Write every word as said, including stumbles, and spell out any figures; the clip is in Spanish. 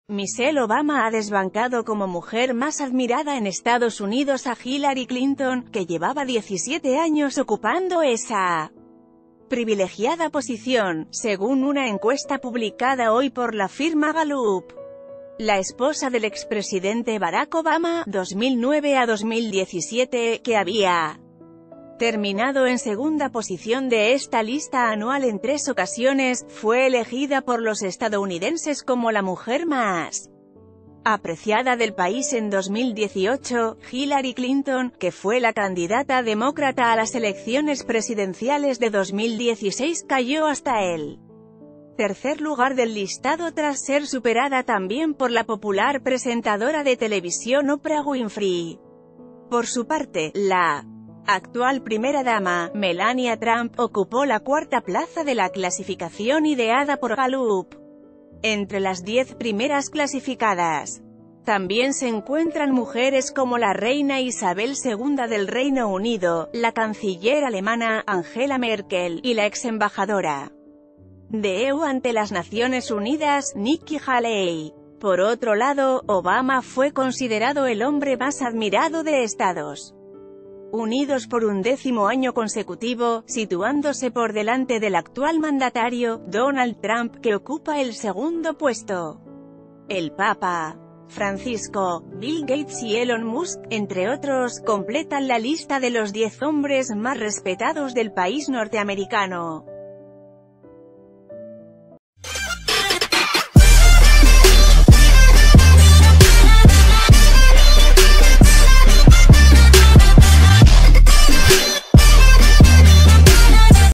Michelle Obama ha desbancado como mujer más admirada en Estados Unidos a Hillary Clinton, que llevaba diecisiete años ocupando esa privilegiada posición, según una encuesta publicada hoy por la firma Gallup. La esposa del expresidente Barack Obama, dos mil nueve a dos mil diecisiete, que había terminado en segunda posición de esta lista anual en tres ocasiones, fue elegida por los estadounidenses como la mujer más apreciada del país en dos mil dieciocho. Hillary Clinton, que fue la candidata demócrata a las elecciones presidenciales de dos mil dieciséis, cayó hasta el tercer lugar del listado tras ser superada también por la popular presentadora de televisión Oprah Winfrey. Por su parte, la actual primera dama, Melania Trump, ocupó la cuarta plaza de la clasificación ideada por Gallup. Entre las diez primeras clasificadas también se encuentran mujeres como la reina Isabel segunda del Reino Unido, la canciller alemana, Angela Merkel, y la ex-embajadora de E U ante las Naciones Unidas, Nikki Haley. Por otro lado, Obama fue considerado el hombre más admirado de Estados Unidos por un décimo año consecutivo, situándose por delante del actual mandatario, Donald Trump, que ocupa el segundo puesto. El Papa Francisco, Bill Gates y Elon Musk, entre otros, completan la lista de los diez hombres más respetados del país norteamericano.